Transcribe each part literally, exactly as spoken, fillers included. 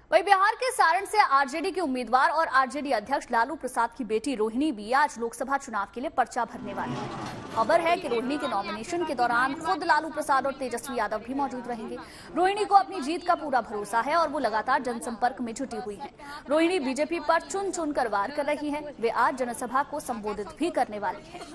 वहीं बिहार के सारण से आरजेडी के उम्मीदवार और आरजेडी अध्यक्ष लालू प्रसाद की बेटी रोहिणी भी आज लोकसभा चुनाव के लिए पर्चा भरने वाली है। खबर है कि रोहिणी के नॉमिनेशन के दौरान खुद लालू प्रसाद और तेजस्वी यादव भी मौजूद रहेंगे। रोहिणी को अपनी जीत का पूरा भरोसा है और वो लगातार जनसंपर्क में जुटी हुई है। रोहिणी बीजेपी पर चुन चुन कर वार कर रही है। वे आज जनसभा को संबोधित भी करने वाली है।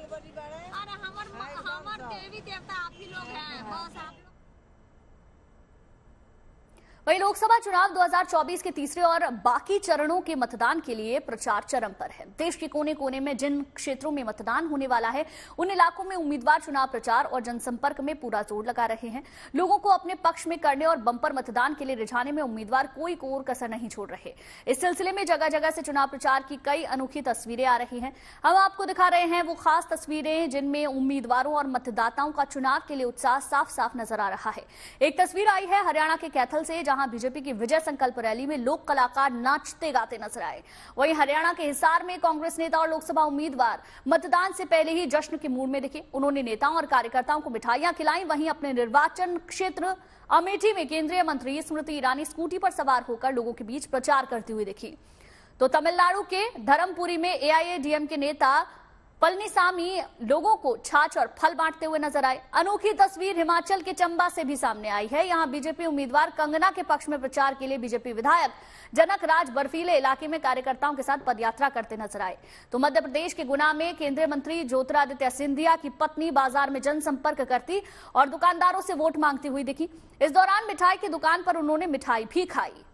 वहीं लोकसभा चुनाव दो हज़ार चौबीस के तीसरे और बाकी चरणों के मतदान के लिए प्रचार चरम पर है। देश के कोने कोने में जिन क्षेत्रों में मतदान होने वाला है उन इलाकों में उम्मीदवार चुनाव प्रचार और जनसंपर्क में पूरा जोर लगा रहे हैं। लोगों को अपने पक्ष में करने और बंपर मतदान के लिए रिझाने में उम्मीदवार कोई कोर कसर नहीं छोड़ रहे। इस सिलसिले में जगह जगह से चुनाव प्रचार की कई अनोखी तस्वीरें आ रही हैं। हम आपको दिखा रहे हैं वो खास तस्वीरें जिनमें उम्मीदवारों और मतदाताओं का चुनाव के लिए उत्साह साफ साफ नजर आ रहा है। एक तस्वीर आई है हरियाणा के कैथल से, जहां बीजेपी की विजय संकल्प रैली में लोक कलाकार नाचते गाते नजर आए। वहीं हरियाणा के हिसार में कांग्रेस नेता और लोकसभा उम्मीदवार मतदान से पहले ही जश्न के मूड में दिखे। उन्होंने नेताओं और कार्यकर्ताओं को मिठाइयां खिलाई। वहीं अपने निर्वाचन क्षेत्र अमेठी में केंद्रीय मंत्री स्मृति ईरानी स्कूटी पर सवार होकर लोगों के बीच प्रचार करती हुई दिखी। तो तमिलनाडु के धर्मपुरी में एआईएडीएम के नेता पलनीसामी लोगों को छाछ और फल बांटते हुए नजर आए। अनोखी तस्वीर हिमाचल के चंबा से भी सामने आई है। यहां बीजेपी उम्मीदवार कंगना के पक्ष में प्रचार के लिए बीजेपी विधायक जनक राज बर्फीले इलाके में कार्यकर्ताओं के साथ पदयात्रा करते नजर आए। तो मध्य प्रदेश के गुना में केंद्रीय मंत्री ज्योतिरादित्य सिंधिया की पत्नी बाजार में जनसंपर्क करती और दुकानदारों से वोट मांगती हुई दिखी। इस दौरान मिठाई की दुकान पर उन्होंने मिठाई भी खाई।